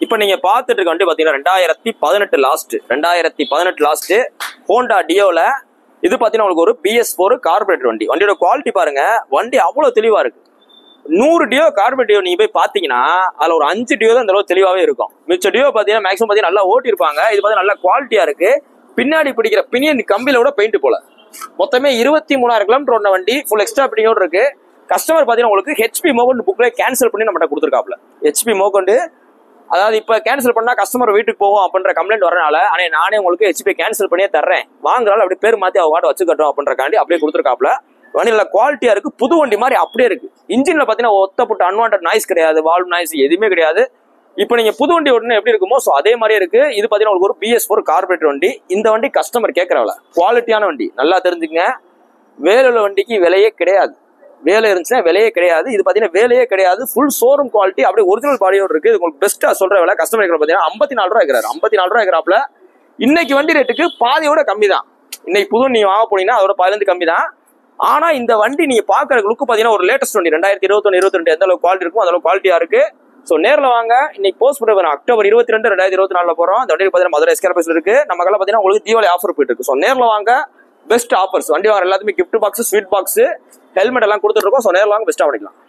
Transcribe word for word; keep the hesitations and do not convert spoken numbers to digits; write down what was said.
இப்போ நீங்க பார்த்துட்டு இருக்க வண்டி பார்த்தீங்கன்னா ரெண்டாயிரத்தி பதினெட்டு லாஸ்ட் ரெண்டாயிரத்தி பதினெட்டு லாஸ்ட் ஹோண்டா டியோல இது பார்த்தீங்கன்னா உங்களுக்கு ஒரு பிஎஸ் ஃபோர் கார்பரேட்டர் வண்டி. வண்டியோட குவாலிட்டி பாருங்க, வண்டி அவ்வளோ தெளிவா இருக்கு. நூறு டியோ கார்பரேட் டியோ நீங்க போய் பாத்தீங்கன்னா அதுல ஒரு அஞ்சு டியோ தான் இந்த அளவு தெளிவாவே இருக்கும். மிச்ச டியோ பாத்தீங்கன்னா மேக்ஸிமம் பாத்தீங்கன்னா நல்லா ஓட்டி இருப்பாங்க. இது பாத்தீங்கன்னா நல்லா குவாலிட்டியா இருக்கு. பின்னாடி பிடிக்கிற பினியன் கம்பியில கூட பெயிண்ட் போல. மொத்தமே இருபத்தி மூணாயிரம் கிலோமீட்டர் ஓடின வண்டி, ஃபுல் எக்ஸ்ட்ரா பிடிங்கோடு இருக்கு. கஸ்டமர் பாத்தீங்கன்னா உங்களுக்கு ஹெச்பி மோகன் புக்ல கேன்சல் பண்ணி நம்மகிட்ட கொடுத்துருக்காப்ல. ஹெச்பி மோகன் அதாவது இப்ப கேன்சல் பண்ணா கஸ்டமர் வீட்டுக்கு போகும் அப்படின்ற கம்ப்ளைண்ட் வரனால ஆனா நானே உங்களுக்கு ஹெச்பி கேன்சல் பண்ணியே தர்றேன், வாங்குறாலும் அப்படியே பேர் மாத்தி அவங்க வாட்ட வச்சுக்கட்டும் அப்படின்றக்காண்டி அப்படியே கொடுத்துருக்காப்ல. வண்டி நல்ல குவாலிட்டியா இருக்கு, புது வண்டி மாதிரி அப்படியே இருக்கு. இன்ஜின்ல பாத்தீங்கன்னா ஒத்தப்பட்ட அன்வான்ட் நாய்ஸ் கிடையாது, வால்வ் நாய்ஸ் எதுவுமே கிடையாது. இப்போ நீங்க புது வண்டி ஓட்டுனா எப்படி இருக்குமோ சோ அதே மாதிரியே இருக்கு. இது பாத்தீங்கன்னா உங்களுக்கு ஒரு பிஎஸ் ஃபோர் கார்பரேட்டர் வண்டி. இந்த வண்டி கஸ்டமர் கேட்கறவள குவாலிட்டியான வண்டி, நல்லா தெரிஞ்சுங்க. வேலையுள்ள வண்டிக்கு விலையே கிடையாது, வேலை இருந்துச்சுன்னா விலையே கிடையாது. இது பாத்தீங்கன்னா வேலையே கிடையாது, ஃபுல் ஷோரூம் குவாலிட்டி, அப்படியே ஒரிஜினல் பாடியோட இருக்கு. இது உங்களுக்கு பெஸ்டா சொல்ற விலை கஸ்டமர் கேட்கற பாத்தீங்கன்னா ஐம்பத்தி நாலு ரூபாய் இருக்கிறாரு. ஐம்பத்தி நாலு ரூபாய் இருக்கிறாப்ல. இன்னைக்கு வண்டி ரேட்டுக்கு பாதியோட கம்மி தான். இன்னைக்கு புது நீங்க வாங்க போனீங்கன்னா அதோட பதினஞ்சு கம்மி தான். ஆனா இந்த வண்டி நீங்க பாக்குற லுக்கு பாத்தீங்கன்னா ஒரு லேட்டஸ்ட் வண்டி ரெண்டாயிரத்தி இருபத்தி ஒன்னு இருபத்தி ரெண்டு எந்த அளவுக்கு குவாலிட்டி இருக்கும் அந்த அளவுக்கு குவாலிட்டியா இருக்கு. சோ நேர்ல வாங்க. இன்னைக்கு போஸ்ட் பண்ண அக்டோபர் இருபத்தி ரெண்டு ரெண்டாயிரத்தி இருபத்தி நாலுல போறோம். இந்த வண்டி பாத்தீங்கன்னா மதுரை எஸ்கேர் பைக்ஸ் இருக்கு. நம்ம கல்ல பாத்தீங்கன்னா உங்களுக்கு தீபாவளி ஆஃபர் போயிட்டு இருக்கு. சோ நேர்ல வாங்க, பெஸ்ட் ஆஃபர்ஸ். வண்டி வாங்க எல்லாத்துமே gift box, sweet box, helmet எல்லாம் கொடுத்துட்டு இருக்கோம். சோ நேர்ல வாங்க, பெஸ்டா பண்ணிக்கலாம்.